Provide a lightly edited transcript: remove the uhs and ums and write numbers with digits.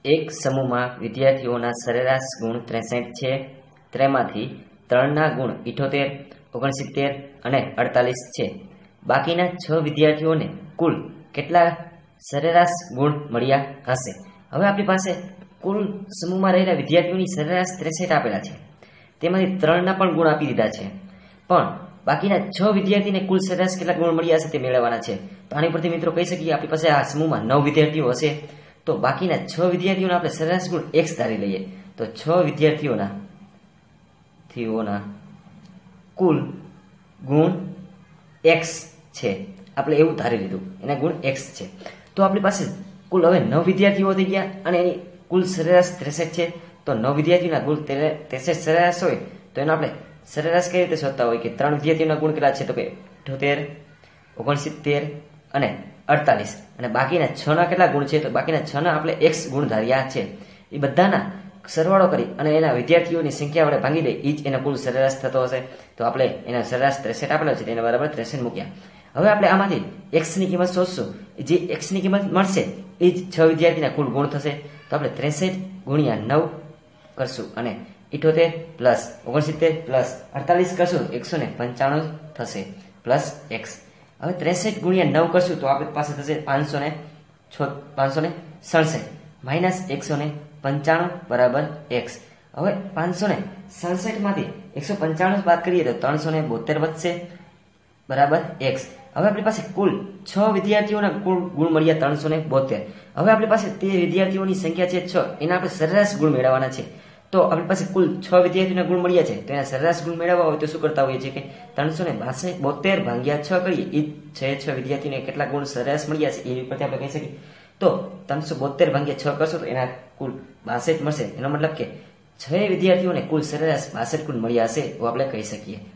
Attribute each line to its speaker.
Speaker 1: એક સમૂહમાં વિદ્યાર્થીઓના સરેરાશ ગુણ 63 છે. તેમાંથી 3ના ગુણ 78, 69 અને 48 છે. બાકીના 6 વિદ્યાર્થીઓને કુલ કેટલા સરેરાશ ગુણ મળ્યા હશે? હવે આપણી પાસે કુલ સમૂહમાં રહેલા વિદ્યાર્થીઓની સરેરાશ 63 આપેલા છે. તેમાંથી 3ના પણ ગુણ આપી દીધા છે. પણ બાકીના 6 વિદ્યાર્થીને કુલ સરેરાશ કેટલા ગુણ મળ્યા હશે તે મેળવવાના છે. તો આની પરથી મિત્રો કહી શકીએ આપણી પાસે આ સમૂહમાં 9 વિદ્યાર્થીઓ હશે. તો બાકીના 6 વિદ્યાર્થીઓના આપણે સરેરાશ ગુણ x ધારી લઈએ. તો 6 વિદ્યાર્થીઓના કુલ ગુણ x છે. આપણે એવું ધારી લીધું, એના ગુણ x છે. તો આપણી પાસે કુલ હવે 9 વિદ્યાર્થીઓ થઈ ગયા અને એની કુલ સરેરાશ 63 છે. તો 9 વિદ્યાર્થીઓના ગુણ 63 સરેરાશ હોય તો એનો આપણે સરેરાશ કઈ રીતે શોધતા હોય કે 3 વિદ્યાર્થીઓના ગુણ કેટલા છે? તો કે 78, 69 અને 48. અને બાકીના 6ના કેટલા ગુણ છે? તો બાકીના 6ના આપણે x ગુણ ધાર્યા છે. એ બધાના સરવાળો કરી અને એના વિદ્યાર્થીઓની સંખ્યા વડે ભાગી દે, એ જ એનો કુલ સરેરાશ થતો હશે. તો આપણે એના સરેરાશ 63 આપેલો છે તેને બરાબર 63 મૂક્યા. હવે આપણે આમાંથી x ની કિંમત શોધશું. જે x ની કિંમત મળશે એ જ 6 વિદ્યાર્થીના કુલ ગુણ થશે. તો આપણે 63 ગુણ્યા 9 કરશું અને 78 પ્લસ 69 પ્લસ 48 કરશું, 195 થશે પ્લસ x. હવે 63 ગુણ્યા 9 કરશું તો આપણી પાસે થશે 567 માઇનસ 195 બરાબર x. હવે 567 માંથી 195 બાદ કરીએ તો 372 વધશે બરાબર x. હવે આપણી પાસે કુલ 6 વિદ્યાર્થીઓના કુલ ગુણ મળ્યા 372. હવે આપણી પાસે તે વિદ્યાર્થીઓની સંખ્યા છે 6, એના આપણે સરેરાશ ગુણ મેળવવાના છે. તો આપણી પાસે કુલ 6 વિદ્યાર્થીઓના ગુણ મળ્યા છે. તો એના સરેરાશ ગુણ મેળવવા હોય તો શું કરતા હોઈએ છીએ કે 372 ભાગ્યા 6 કરીએ. એ 6 વિદ્યાર્થીઓને કેટલા ગુણ સરેરાશ મળ્યા છે એ પરથી આપણે કહી શકીએ. તો 372 ભાગ્યા 6 કરશો તો એના કુલ 62 મળશે. એનો મતલબ કે 6 વિદ્યાર્થીઓને કુલ સરેરાશ 62 ગુણ મળ્યા હશે એવું આપણે કહી શકીએ.